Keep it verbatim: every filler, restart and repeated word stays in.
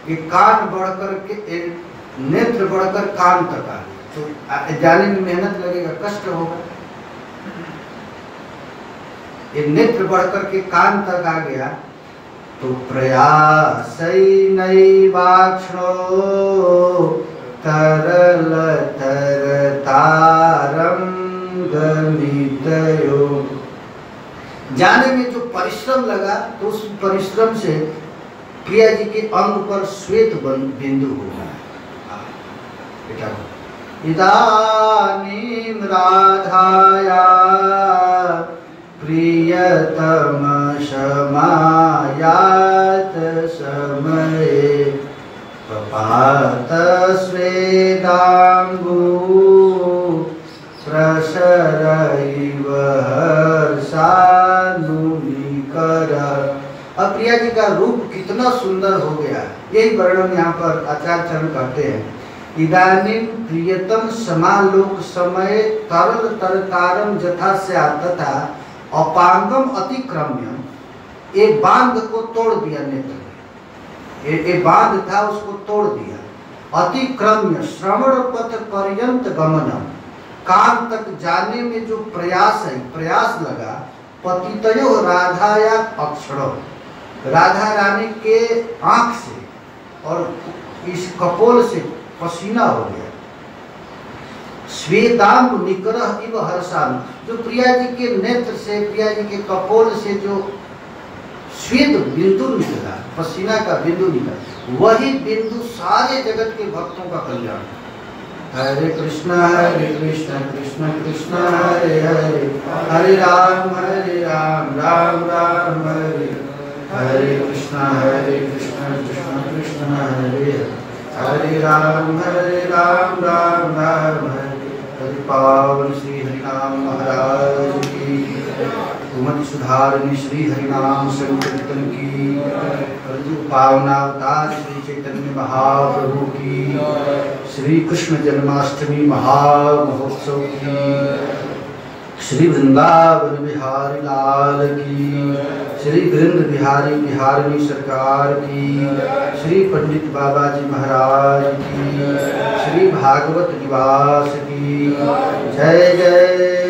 कि कान बढ़कर के नेत्र बढ़कर कान तक आ गया, तो जाने में मेहनत लगेगा, कष्ट होगा। ये नेत्र बढ़कर के कान तक आ गया तो प्रयासै नैवाक्षणो तरल तरतारम गमितयो। जाने में जो परिश्रम लगा तो उस परिश्रम से प्रिया जी के अंग पर श्वेत बिंदु हो गया। बेटा इदानीं राधाया प्रियतम समायात समये पपात स्वेदांगु प्रसरैव हर्षानुनिकर। अब प्रिया जी का रूप कितना सुंदर हो गया, यही वर्णन यहाँ पर आचार्य चरण कहते हैं। इदानीं प्रियतम समालोक समय तरल तरकारम जथा स्यात् तथा अपांगम अतिक्रम्य। एक बांध को तोड़ दिया नेत्र में, एक बांध था उसको तोड़ दिया। अतिक्रम्य श्रवण पथ पर्यंत गमनम, कान तक जाने में जो प्रयास है, प्रयास लगा। पतितयो राधाया अक्षरो, राधा रानी के आंख से और इस कपोल से पसीना हो गया। श्वेतांग निकरह इव हर्षान, जो प्रिया जी के नेत्र से, प्रिया जी के कपोल से जो श्वेत बिंदु निकला, पसीना का बिंदु निकला, वही बिंदु सारे जगत के भक्तों का कल्याण। हरे कृष्ण हरे कृष्ण कृष्ण कृष्ण हरे हरे, हरे राम हरे राम राम राम हरे हरे। कृष्ण हरे कृष्ण कृष्ण कृष्ण हरे हरे, हरे राम हरे राम राम राम हरे। हरि पावन श्री हरिनाम महाराज की, सुमति सुधारणी श्री हरिनाम संकीर्तन की, पावनावतार श्री चैतन्य महाप्रभु की, श्री कृष्ण जन्माष्टमी महामहोत्सव की, श्री वृंदावन बिहारी लाल की, श्री वीरेंद्र बिहारी बिहारिणी सरकार की, श्री पंडित बाबा जी महाराज की, श्री भागवत निवास की। जय जय